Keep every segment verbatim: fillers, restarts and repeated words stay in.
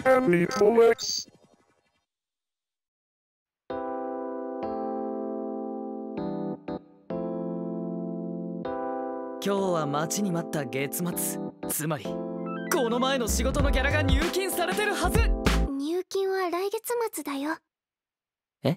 Family Comics。 今日は待ちに待った月末、つまりこの前の仕事のギャラが入金されてるはず。 入金は来月末だよ。 え？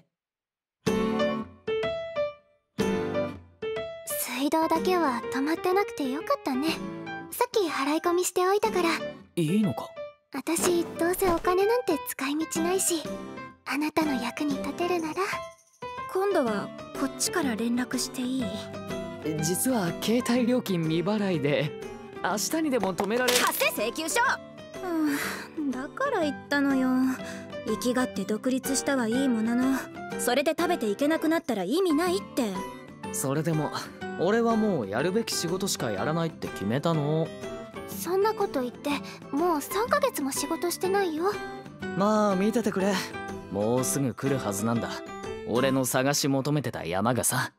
水道だけは止まってなくてよかったね。さっき払い込みしておいたから。 いいのか？ 私どうせお金なんて使い道ないし、あなたの役に立てるなら。 今度はこっちから連絡していい？ 実は携帯料金未払いで明日にでも止められる。 発生請求書。うん、だから言ったのよ。生きがって独立したはいいものの、それで食べていけなくなったら意味ないって。 それでも俺はもうやるべき仕事しかやらないって決めたの。 そんなこと言ってもうさんかげつも仕事してないよ。 まあ見ててくれ、もうすぐ来るはずなんだ。俺の探し求めてた山がさ。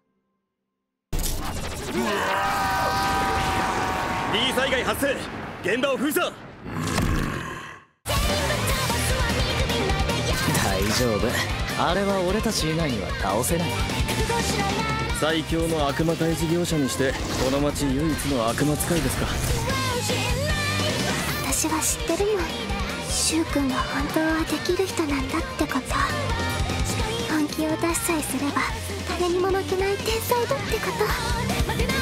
D 災害発生、現場を封鎖。 大丈夫、あれは俺たち以外には倒せない。 最強の悪魔退治業者にしてこの町唯一の悪魔使いですか。 私は知ってるもん。シュウ君が本当はできる人なんだってこと。本気を出しさえすれば誰にも負けない天才だってこと。